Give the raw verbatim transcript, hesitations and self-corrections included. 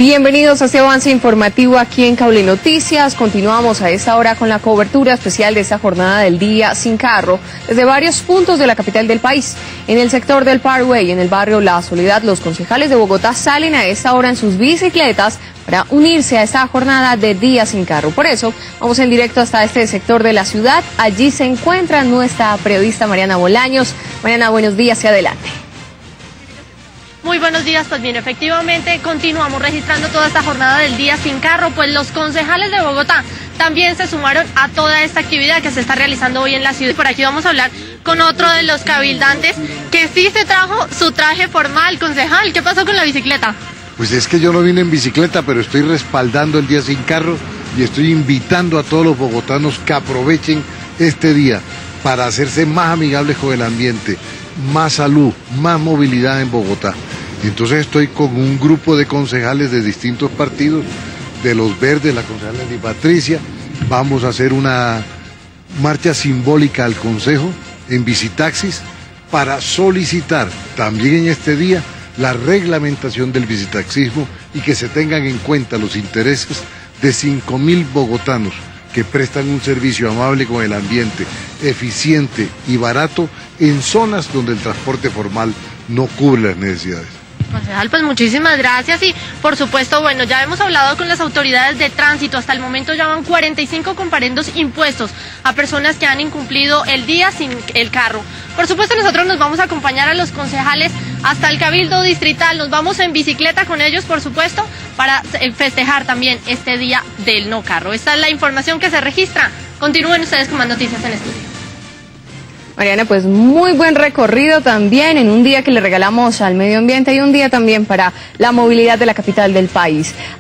Bienvenidos a este avance informativo aquí en Cable Noticias. Continuamos a esta hora con la cobertura especial de esta jornada del día sin carro desde varios puntos de la capital del país. En el sector del Parkway, en el barrio La Soledad, los concejales de Bogotá salen a esta hora en sus bicicletas para unirse a esta jornada de día sin carro. Por eso, vamos en directo hasta este sector de la ciudad. Allí se encuentra nuestra periodista Mariana Bolaños. Mariana, buenos días y adelante. Muy buenos días, pues bien, efectivamente continuamos registrando toda esta jornada del día sin carro, pues los concejales de Bogotá también se sumaron a toda esta actividad que se está realizando hoy en la ciudad. Por aquí vamos a hablar con otro de los cabildantes que sí se trajo su traje formal. Concejal, ¿qué pasó con la bicicleta? Pues es que yo no vine en bicicleta, pero estoy respaldando el día sin carro y estoy invitando a todos los bogotanos que aprovechen este día para hacerse más amigables con el ambiente, más salud, más movilidad en Bogotá. Entonces estoy con un grupo de concejales de distintos partidos, de los Verdes, la concejala Lady Patricia. Vamos a hacer una marcha simbólica al Consejo en bicitaxis para solicitar también en este día la reglamentación del bicitaxismo y que se tengan en cuenta los intereses de cinco mil bogotanos que prestan un servicio amable con el ambiente, eficiente y barato en zonas donde el transporte formal no cubre las necesidades. Concejal, pues muchísimas gracias y por supuesto, bueno, ya hemos hablado con las autoridades de tránsito. Hasta el momento ya van cuarenta y cinco comparendos impuestos a personas que han incumplido el día sin el carro. Por supuesto, nosotros nos vamos a acompañar a los concejales hasta el Cabildo Distrital. Nos vamos en bicicleta con ellos, por supuesto, para festejar también este día del no carro. Esta es la información que se registra. Continúen ustedes con más noticias en estudio. Mariana, pues muy buen recorrido también en un día que le regalamos al medio ambiente y un día también para la movilidad de la capital del país.